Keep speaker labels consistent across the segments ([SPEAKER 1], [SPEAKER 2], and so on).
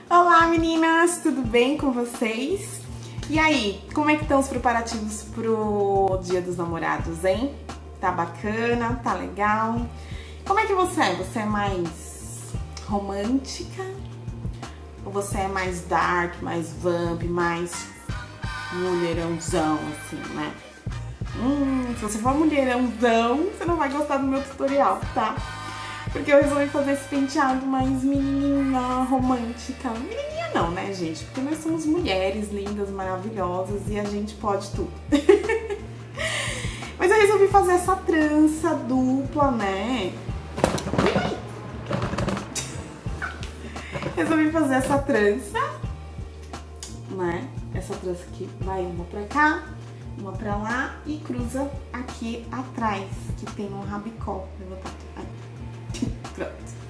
[SPEAKER 1] Olá meninas, tudo bem com vocês? E aí, como é que estão os preparativos pro Dia dos Namorados, hein? Tá bacana? Tá legal? Como é que você é? Você é mais romântica? Ou você é mais dark, mais vamp, mais mulherãozão, assim, né? Se você for mulherãozão, você não vai gostar do meu tutorial, tá? Porque eu resolvi fazer esse penteado mais menininha, romântica. Menininha não, né, gente? Porque nós somos mulheres lindas, maravilhosas e a gente pode tudo. Mas eu resolvi fazer essa trança dupla, né? Resolvi fazer essa trança, né? Essa trança aqui vai uma pra cá, uma pra lá e cruza aqui atrás, que tem um rabicó. Vou botar aqui. Pronto.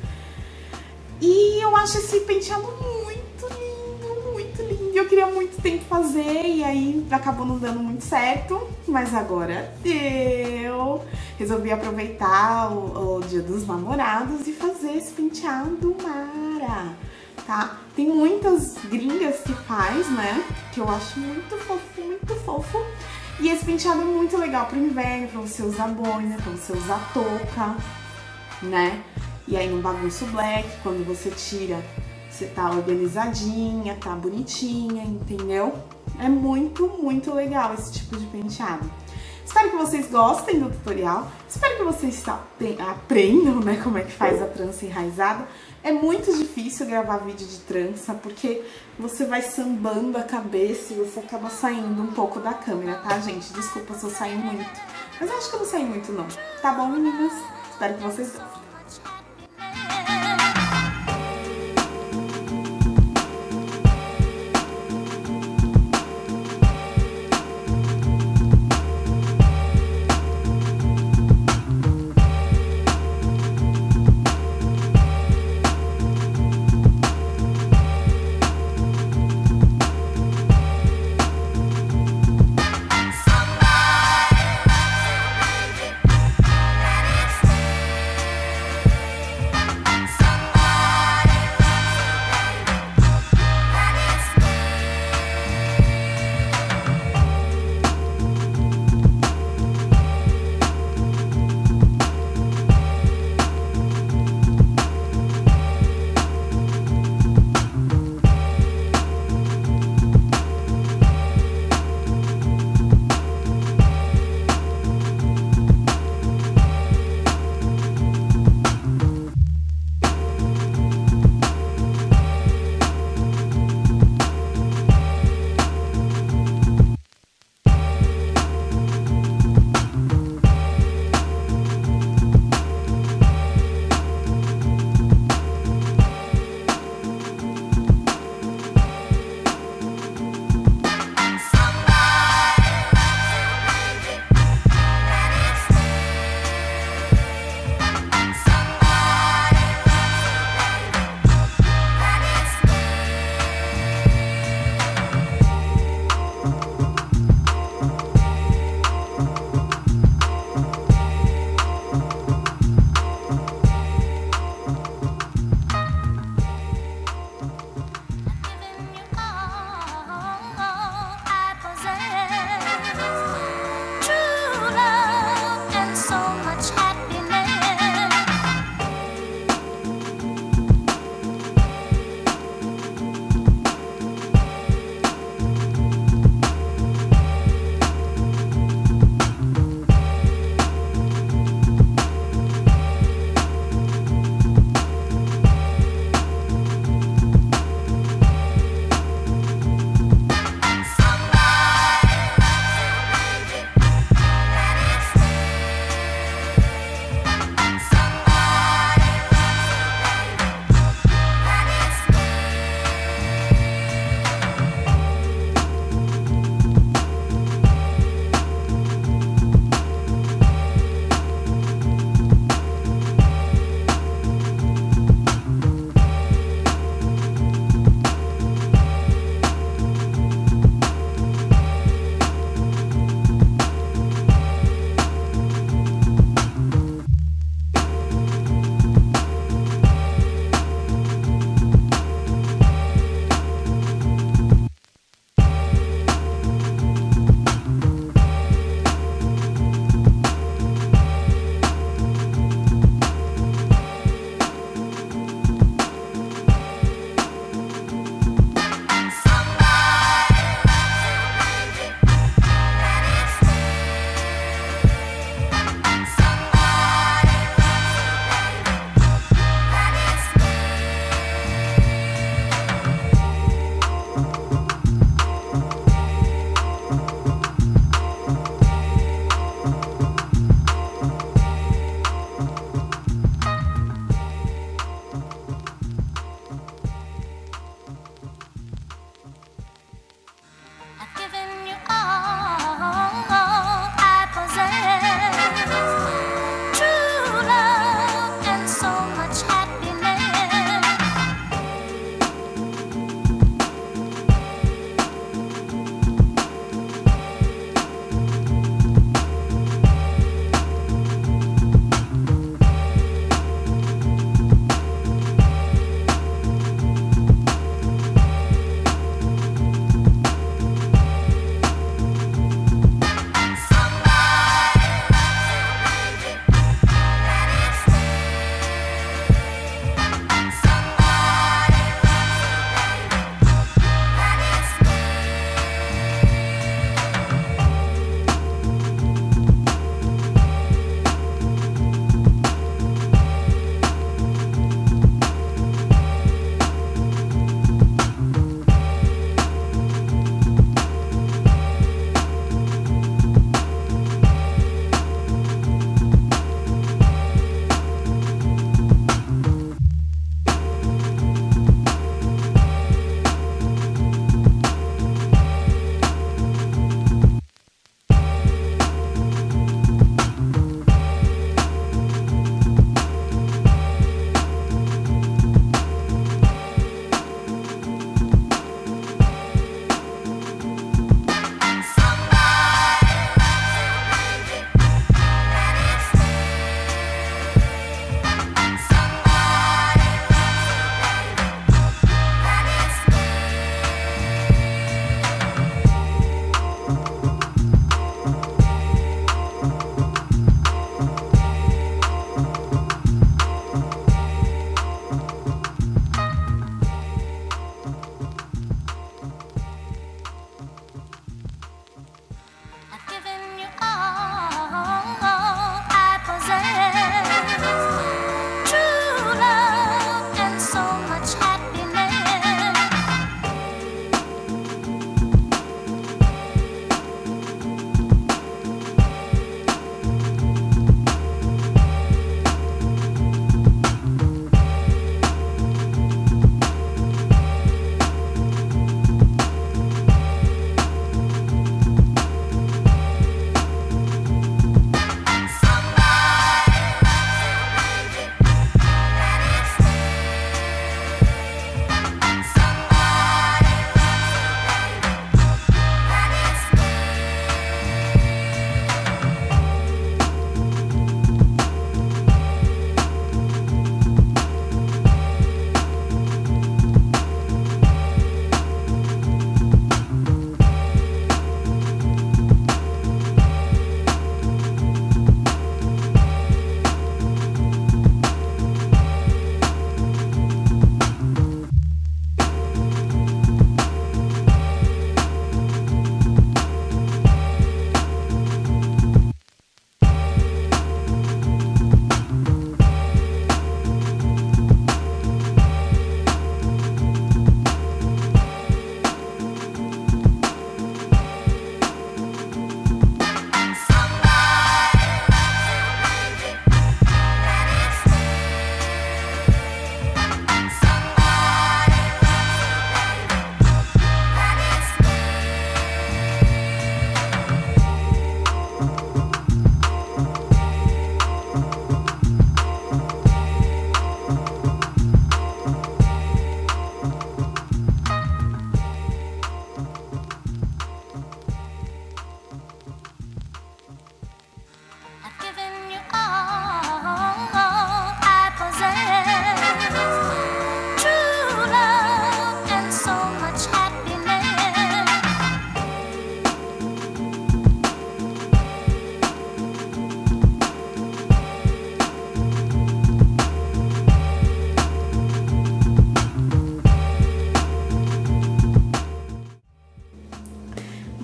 [SPEAKER 1] E eu acho esse penteado muito lindo, muito lindo. Eu queria muito tempo fazer e aí acabou não dando muito certo, mas agora deu. Resolvi aproveitar o Dia dos Namorados e fazer esse penteado mara, tá? Tem muitas gringas que faz, né? Que eu acho muito fofo, muito fofo. E esse penteado é muito legal pro inverno, pra você usar boina, pra você usar touca, né? E aí no bagunço black, quando você tira, você tá organizadinha, tá bonitinha, entendeu? É muito, muito legal esse tipo de penteado. Espero que vocês gostem do tutorial, espero que vocês aprendam, né, como é que faz a trança enraizada. É muito difícil gravar vídeo de trança, porque você vai sambando a cabeça e você acaba saindo um pouco da câmera, tá, gente? Desculpa se eu saio muito, mas eu acho que eu não saio muito, não. Tá bom, meninas? Espero que vocês gostem.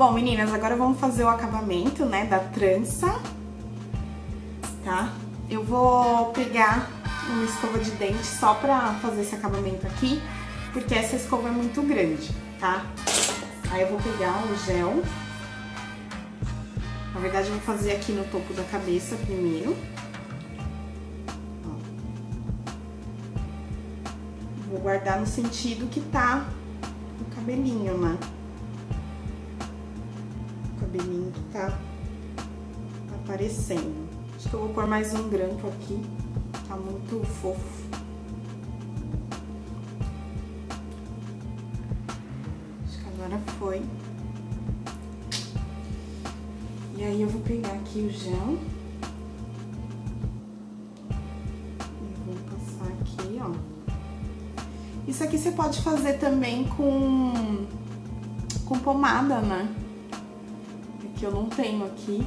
[SPEAKER 1] Bom, meninas, agora vamos fazer o acabamento, né, da trança, tá? Eu vou pegar uma escova de dente só pra fazer esse acabamento aqui, porque essa escova é muito grande, tá? Aí eu vou pegar o gel. Na verdade, eu vou fazer aqui no topo da cabeça primeiro. Ó. Vou guardar no sentido que tá o cabelinho, né? O cabelinho que tá aparecendo. Acho que eu vou pôr mais um grampo aqui. Tá muito fofo. Acho que agora foi. E aí eu vou pegar aqui o gel. E vou passar aqui, ó. Isso aqui você pode fazer também com pomada, né? É que eu não tenho aqui.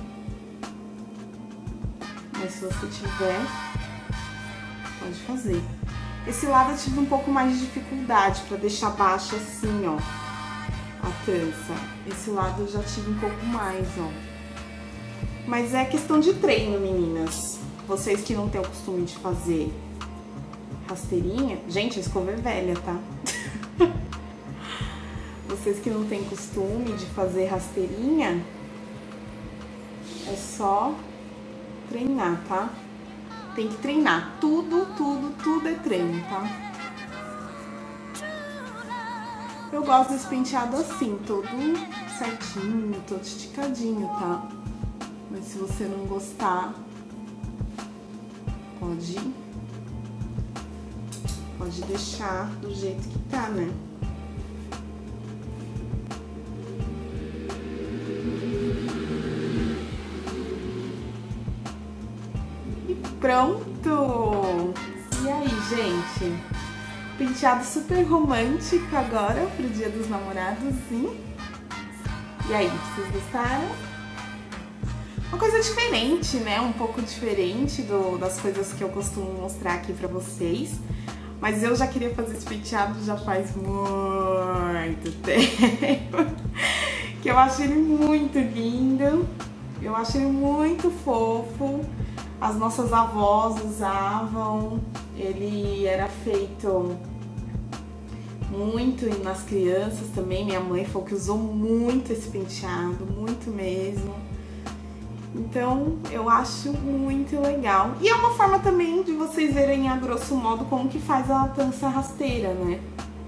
[SPEAKER 1] Mas se você tiver, pode fazer. Esse lado eu tive um pouco mais de dificuldade pra deixar baixo assim, ó, a trança. Esse lado eu já tive um pouco mais, ó. Mas é questão de treino, meninas. Vocês que não têm o costume de fazer rasteirinha... Gente, a escova é velha, tá? Vocês que não têm costume de fazer rasteirinha, é só treinar, tá? Tem que treinar. Tudo é treino, tá? Eu gosto desse penteado assim, todo certinho, todo esticadinho, tá? Mas se você não gostar, pode deixar do jeito que tá, né? E pronto! E aí, gente? Penteado super romântico agora pro Dia dos Namorados, sim? E aí, vocês gostaram? Uma coisa diferente, né? Um pouco diferente das coisas que eu costumo mostrar aqui pra vocês. Mas eu já queria fazer esse penteado já faz muito tempo. Que eu acho ele muito lindo. Eu acho ele muito fofo. As nossas avós usavam. Ele era feito muito nas crianças também. Minha mãe foi que usou muito esse penteado, muito mesmo. Então, eu acho muito legal. E é uma forma também de vocês verem a grosso modo como que faz a trança rasteira, né?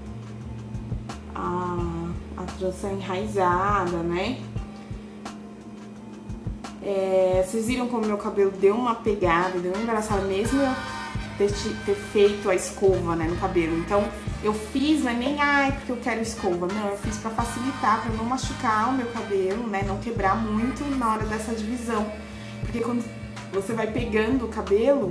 [SPEAKER 1] A trança enraizada, né? Vocês viram como meu cabelo deu uma pegada, deu uma embaraçada mesmo eu ter feito a escova, né, no cabelo. Então, eu fiz, não é nem, porque eu quero escova. Não, eu fiz pra facilitar, pra não machucar o meu cabelo, né, não quebrar muito na hora dessa divisão. Porque quando você vai pegando o cabelo,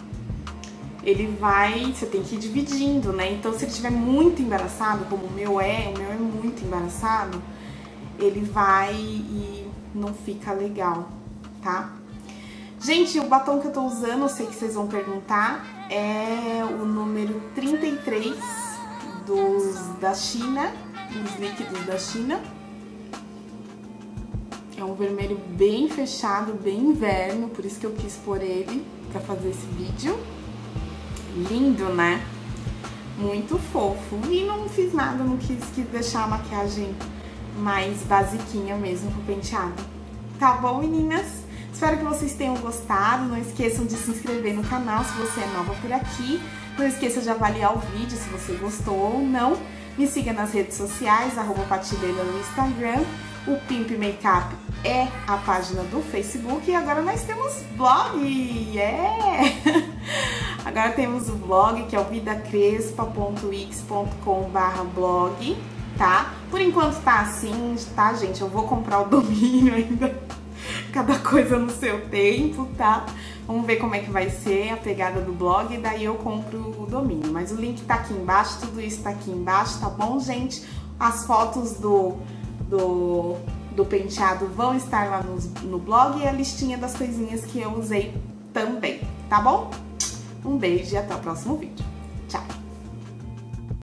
[SPEAKER 1] você tem que ir dividindo, né. Então, se ele estiver muito embaraçado, como o meu é muito embaraçado, ele vai e não fica legal, tá? Gente, o batom que eu tô usando, eu sei que vocês vão perguntar, é o número 33 da China, dos líquidos da China. É um vermelho bem fechado, bem inverno, por isso que eu quis pôr ele pra fazer esse vídeo. Lindo, né? Muito fofo. E não fiz nada, não quis deixar a maquiagem mais basiquinha mesmo pro penteado. Tá bom, meninas? Espero que vocês tenham gostado. Não esqueçam de se inscrever no canal se você é nova por aqui. Não esqueça de avaliar o vídeo se você gostou ou não. Me siga nas redes sociais, @patileila no Instagram. O Pimp Makeup é a página do Facebook. E agora nós temos blog! Agora temos o blog, que é o vidacrespa.wix.com/blog, tá? Por enquanto tá assim, tá, gente? Eu vou comprar o domínio ainda. Cada coisa no seu tempo, tá? Vamos ver como é que vai ser a pegada do blog e daí eu compro o domínio. Mas o link tá aqui embaixo, tudo isso tá aqui embaixo, tá bom, gente? As fotos do penteado vão estar lá no blog e a listinha das coisinhas que eu usei também, tá bom? Um beijo e até o próximo vídeo.